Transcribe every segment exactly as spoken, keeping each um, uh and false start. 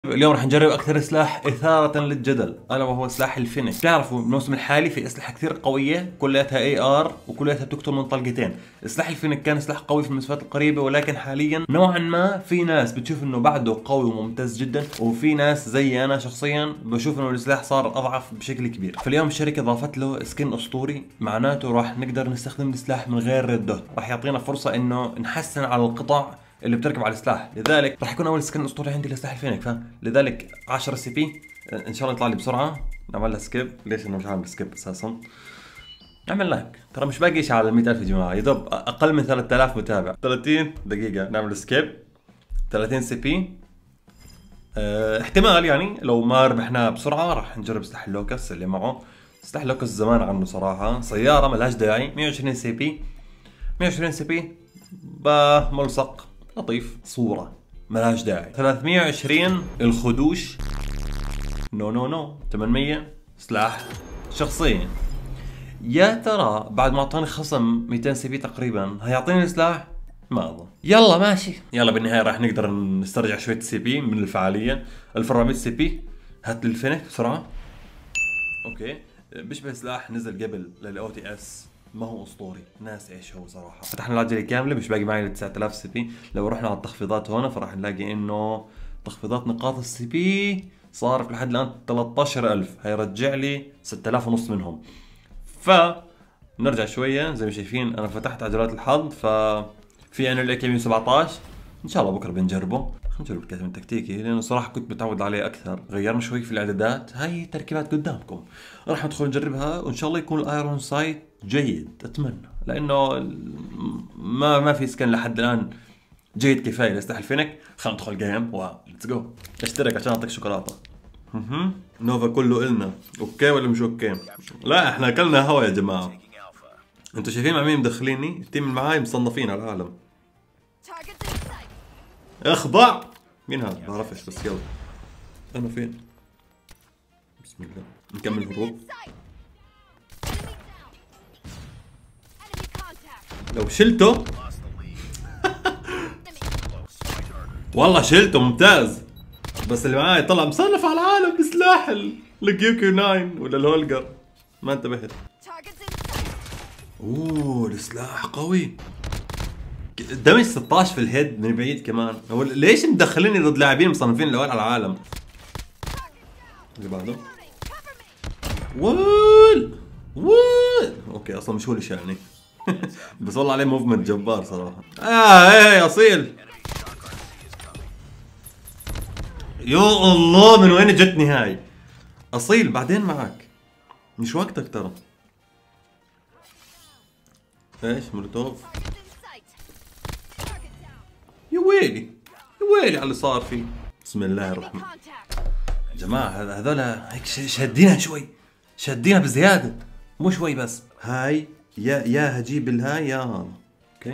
اليوم راح نجرب اكثر سلاح اثارة للجدل الا وهو سلاح الفينيك. بتعرفوا بالموسم الحالي في اسلحة كثير قوية كلياتها اي ار وكلياتها بتقتل من طلقتين. سلاح الفينيك كان سلاح قوي في المسافات القريبة، ولكن حاليا نوعا ما في ناس بتشوف انه بعده قوي وممتاز جدا، وفي ناس زي انا شخصيا بشوف انه السلاح صار اضعف بشكل كبير. فاليوم الشركة ضافت له سكن اسطوري، معناته راح نقدر نستخدم السلاح من غير ريد دوت، راح يعطينا فرصة انه نحسن على القطع اللي بتركب على السلاح. لذلك راح يكون اول سكن اسطوري عندي لسلاح الفينيك، فلذلك عشرة سي بي ان شاء الله يطلع لي بسرعه. نعمل لها سكيب. ليش انا مش عامل سكيب اساسا؟ اعمل لايك، ترى مش باقي شيء على ال مئة ألف يا جماعه، يا دوب اقل من ثلاثة آلاف متابع. ثلاثين دقيقه نعمل سكيب. ثلاثين سي بي. اه احتمال يعني لو ما ربحنا بسرعه راح نجرب سلاح اللوكس اللي معه. سلاح اللوكس زمان عنه صراحه، سياره ملهاش داعي. مئة وعشرين سي بي. مئة وعشرين سي بي بملصق لطيف، صورة ملهاش داعي. ثلاثمئة وعشرين الخدوش. نو نو نو. ثمانمئة سلاح شخصيا. يا ترى بعد ما اعطاني خصم مئتين سي بي تقريبا هيعطيني السلاح؟ ما اظن. يلا ماشي، يلا بالنهاية راح نقدر نسترجع شوية سي بي من الفعالية. ألف وأربعمئة سي بي. هات لي الفينك بسرعة. اوكي، بيشبه سلاح نزل قبل للاو تي اس، ما هو اسطوري، ناس ايش هو صراحه. فتحنا العجله كامله، مش باقي معي تسعة آلاف سي بي. لو رحنا على التخفيضات هون فراح نلاقي انه تخفيضات نقاط السي بي صارف لحد الان ثلاثة عشر ألف، هيرجع لي ستة آلاف ونص منهم. ف نرجع شويه. زي ما شايفين انا فتحت عجلات الحظ، ف في انا الاي كي مئة وسبعة عشر ان شاء الله بكره بنجربه. خلينا نجرب الكاتب التكتيكي لانه صراحه كنت متعود عليه اكثر. غيرنا شوي في الاعدادات، هاي تركيبات قدامكم، راح ندخل نجربها وان شاء الله يكون الايرون سايت جيد. اتمنى، لانه ما ما في سكن لحد الان جيد كفايه لسلاح الفينك. خلينا ندخل جيم وليتس جو. اشترك عشان اعطيك شوكولاته. اها نوفا كله النا اوكي ولا مش اوكي؟ لا احنا اكلنا هوا يا جماعه. انتوا شايفين مع مين مدخليني؟ التيم اللي معاي مصنفين على العالم. اخضع. مين هذا؟ ما بعرفش بس يلا. انا فين؟ بسم الله نكمل هروب. لو شلته والله شلته ممتاز، بس اللي معاي طلع مصنف على العالم بسلاح الكيو كيو تسعة ولا الهولجر، ما انتبهت. اوه السلاح قوي. دمج ستة عشر في الهيد من بعيد كمان. هو ليش مدخليني ضد لاعبين مصنفين الاول على العالم؟ اللي بعده وول وول. اوكي اصلا مش هو اللي شالني بس والله عليه موفمنت جبار صراحه. اه ايه اصيل. يا الله من وين جتني هاي؟ اصيل بعدين معك، مش وقتك ترى. ايش مولوتوف؟ يا ويلي يا ويلي على اللي صار فيه. بسم الله الرحمن. يا جماعة هذول هيك شادينها شوي، شادينها بزيادة، مو شوي بس. هاي يا يا هجيب الهاي يا هذا. اوكي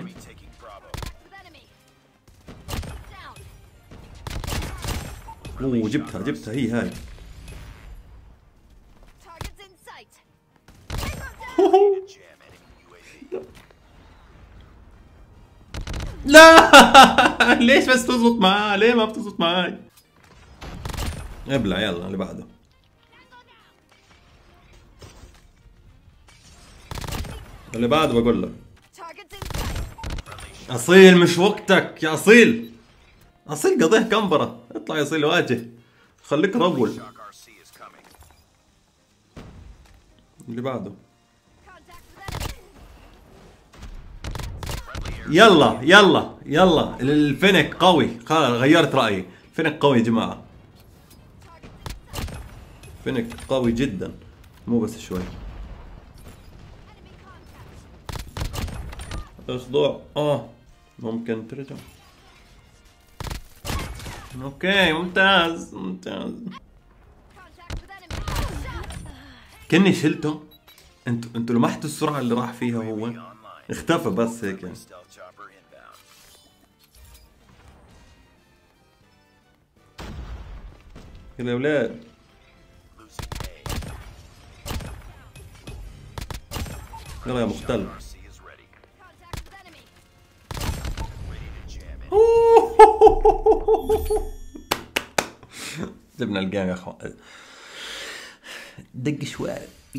اوه جبتها جبتها هي هاي. لا ليش بس تزبط معاه؟ ليه ما بتزبط معاي؟ ابلع يلا اللي بعده. اللي بعده بقول لك. اصيل مش وقتك يا اصيل. اصيل قضيه كمبره. اطلع يا اصيل واجه، خليك رجل. اللي بعده. يلا يلا يلا الفينك قوي. خلاص غيرت رايي، الفينك قوي يا جماعه. فينك قوي جدا مو بس شوي. اخضع. اه ممكن ترجع. اوكي ممتاز ممتاز. كني شلته. انتوا انتوا لمحتوا السرعه اللي راح فيها؟ هو اختفى بس هيك يعني. يلا يا ولاد. يلا يا مختل. جبنا الجيم يا اخوان. دق شوي.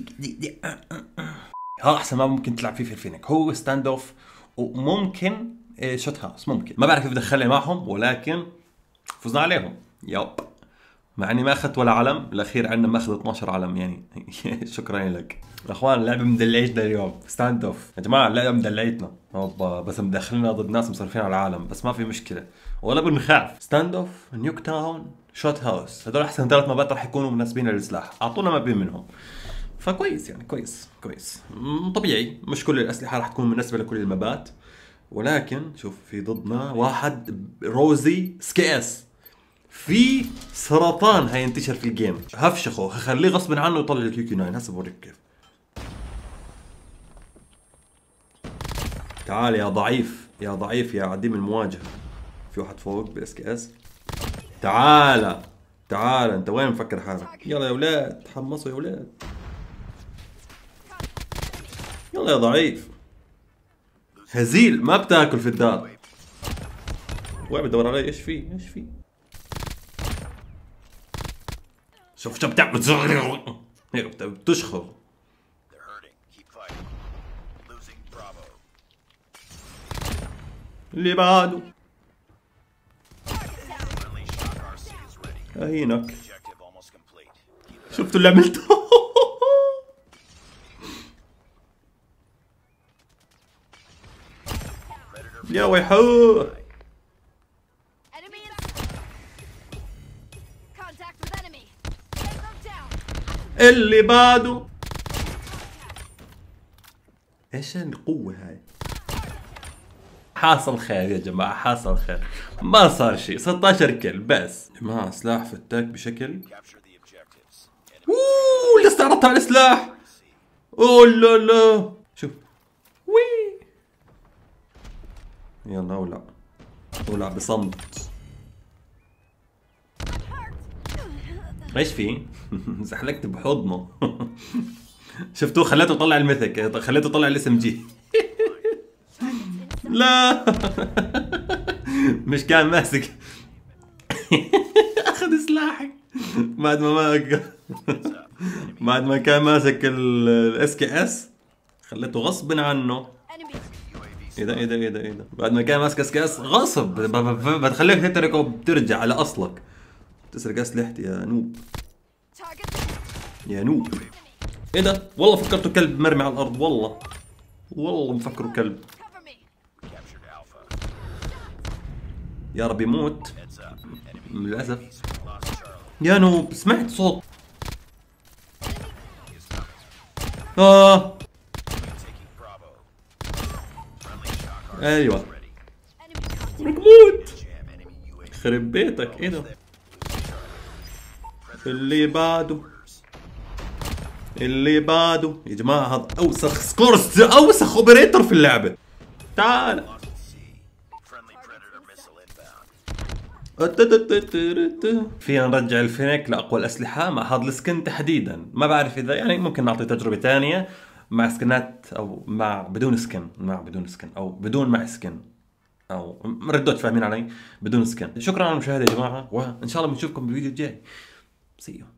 ها احسن ما ممكن تلعب فيه في الفينيك، هو ستاند اوف وممكن شوت هاوس، ممكن ما بعرف كيف دخلني معهم، ولكن فزنا عليهم. يب، مع اني ما اخذت ولا علم، الاخير عندنا ماخذ اثناشر علم يعني. شكرا لك يا اخوان. اللعبه مدلعتنا اليوم، ستاند اوف يا جماعه، اللعبه مدلعتنا هوبا، بس مدخلنا ضد ناس مصرفين على العالم، بس ما في مشكله ولا بنخاف. ستاند اوف، نيوك تاون، شوت هاوس، هذول احسن ثلاث مابات راح يكونوا مناسبين للسلاح، اعطونا ما بين منهم. فكويس يعني، كويس كويس. طبيعي مش كل الاسلحه راح تكون مناسبه لكل المابات، ولكن شوف في ضدنا واحد روزي سكيس، في سرطان هينتشر في الجيم. هفشخه، هخليه غصب عنه يطلع الكيو كي تسعة. هسه بوريك كيف. تعال يا ضعيف، يا ضعيف يا عديم المواجهه. في واحد فوق باس كي اس. تعال تعال، انت وين مفكر حالك؟ يلا يا اولاد تحمصوا يا اولاد، يلا يا ضعيف. هزيل ما بتاكل في الدار. وين بدور علي؟ ايش في؟ ايش في؟ شوف شو بتعمل. هيك بتشخر. اللي بعده اهينك. شفتوا اللي عملته؟ يا ويحو. اللي بعده. ايش القوة هاي؟ حاصل خير يا جماعة، حاصل خير، ما صار شيء. ستة عشر كل بس يا جماعة. سلاح فتاك بشكل. اوه اللي استعرضت على السلاح. اوه لا لا، شوف وي. يلا اولع اولع بصمت. ايش في؟ زحلقت بحضنه. شفتوه؟ خليته يطلع الميثك، خليته يطلع الاس ام جي. لا. مش كان ماسك. اخذ سلاحي بعد ما ما بعد ما كان ماسك الاس كي اس، خليته غصب عنه. ايه ده ايه ده ايه ده ايه ده؟ بعد ما كان ماسك اس كي اس غصب بتخليك تتركه وبترجع على اصلك. تسرق اسلحتي يا نوب، يا نوب. ايه ده؟ والله فكرته كلب مرمي على الارض، والله والله مفكره كلب. يا رب يموت للاسف. يا نوب سمعت صوت. اه ايوه ركموت. خرب بيتك. ايه ده؟ اللي بعده، اللي بعده يا جماعه. هذا اوسخ سكورس، اوسخ اوبريتور في اللعبه. تعال. فينا نرجع الفينيك لاقوى الاسلحه مع هذا السكن تحديدا. ما بعرف اذا يعني ممكن نعطي تجربه ثانيه مع سكنات او مع بدون سكن، مع بدون سكن او بدون مع سكن، او ردوت فاهمين علي، بدون سكن. شكرا على المشاهده يا جماعه، وان شاء الله بنشوفكم بالفيديو الجاي. سي يو.